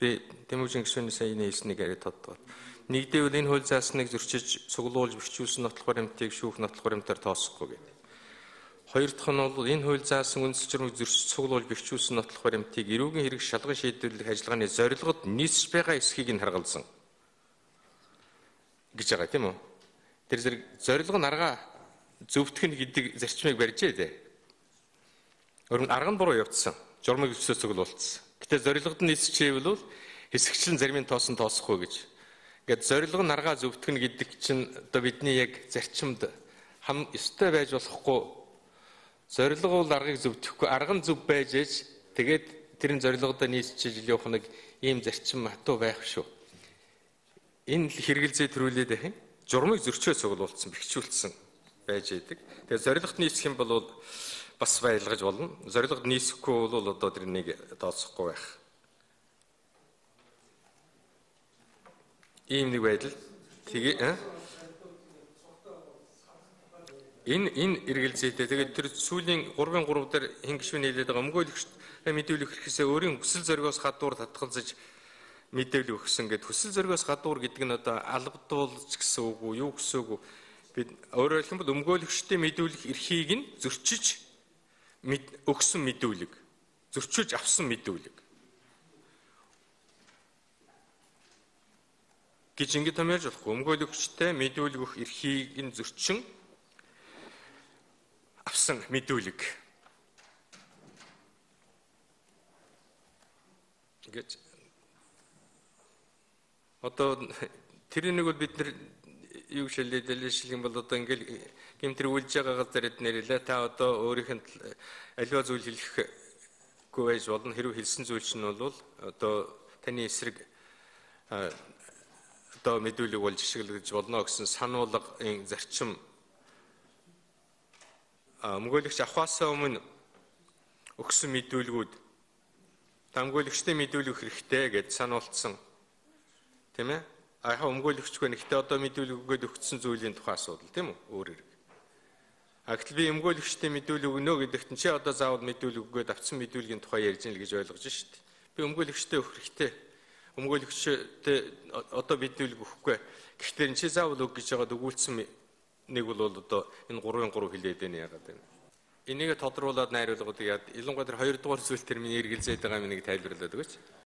Би Тэмүүжин гишүүний сая нээснийг яриад тодтоод. Нэгдээвэл энэ хууль заасныг зөрчиж цуглуулж бичүүлсэн нотлох баримтыг шүүх нотлох баримтаар тооцохгүй гэдэг. Хоёр дахь нь бол энэ хууль заасан үндэс журмыг зөрчиж цуглуулж бичүүлсэн нотлох баримтыг эрүүгийн хэрэг шалган шийдвэрлэх ажиллагааны зорилгод нийцж байгаа эсхийг нь харгалзан гэж байгаа тийм үү? Тэр зэрэг зорилго нь арга зөвтгөн гэдэг зарчмыг барьжээ дээ. Өөрөөр арга нь буруу явагдсан. Журмыг өчсөө цуглуулсан. Гэтэ зорилгод нь нийцчихээвэл хэсэгчлэн зармын тоосон тооцохгүй гэж. Ингээд зорилго нь арга зөвтгөн гэдэг чинь одоо бидний яг зарчимд хам ёстой байж болохгүй. Зорилго бол аргыг зөвтгөхгүй, арга нь зөв байж ээж тэгээд тэрийн зорилгодоо нийцчиж явах нэг ийм зарчим хатуу байх шүү. Энэ хэрэгэлзээ төрүүлээд ахин журмыг зөрчөө цуглуулсан, бэхжүүлсэн байж идэг. Тэгээд зорилгот нийцэх юм бол бас байлгаж болно. Зорилгод нийцэхгүй бол одоо тэрнийг тооцохгүй байх. Ийм нэг байдал. Тэгээ энэ эргэлзээтэй. Тэгээд тэр сүүлийн 3-3 дээр хин гишүүн хэлээд байгаа өмгөөлөгч мэдүүлэх хэрэгсээ өөрийн хүсэл зоригоос гадуур татгалзаж мэдээлэл өгсөн гэдэг. Хүсэл зоригоос гадуур гэдэг нь одоо албадуулж гэсэн үг үү, юу гэсэн үг үү? Бид өөрөөр хэлбэл өмгөөлөгчтэй мэдүүлэх эрхийг нь зөрчиж өгсөн мэдүүлэг, зөрчиж авсан мэдүүлэг гэж ингэж томьёолж болохгүй. Өмгөөлөгчтэй мэдүүлэг өгөх эрхийг нь зөрчин авсан мэдүүлэг гэж. Одоо тэр нэг бол бид нар юу шилжүүлэх юм бол одоо ингээл гэмтэр үлж байгаа газар эднэрэлээ та одоо өөрийнх нь аливаа зүйл хэлэхгүй байж болно. Хэрвээ хэлсэн зүйл чинь бол одоо таны эсрэг одоо мэдүүлэг болж ашиглаж болно гэсэн сануулгын зарчим өмгөөлөгч авахаасаа өмнө өгсөн мэдүүлгүүд өмгөөлөгчтэй мэдүүлэх хэрэгтэй гэж сануулсан тийм ээ. Аа өмгөөлөгчгүй нэгтээ одоо мэдүүлэг өгөөд өгсөн зүйлийн тухай асуудал тийм үү? Өөрөөр. Гэтэл би өмгөөлөгчтэй мэдүүлэг өгнө гэдэгт нь чи одоо заавал мэдүүлэг өгөөд авсан мэдүүлгийн тухай ярьж ийн л гэж ойлгож шít. Би өмгөөлөгчтэй өгөх хэрэгтэй. Өмгөөлөгчтэй одоо мэдүүлэг өгөхгүй. Гэхдээ чи заавал өг гэж байгаад өгүүлсэн нэг бол одоо энэ 3-3 хэлээд байна яагаад вэ? Энийг тодруулаад найруулгуудыг яад илунгой тэр 2 дугаар зүйл термин эргэлзээд байгаа юм нэг тайлбарлаад өгөөч.